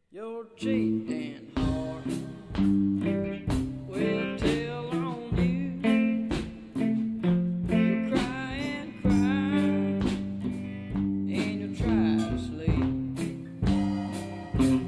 You're cheating hard. We'll tell on you. You'll cry and cry, and you'll try to sleep.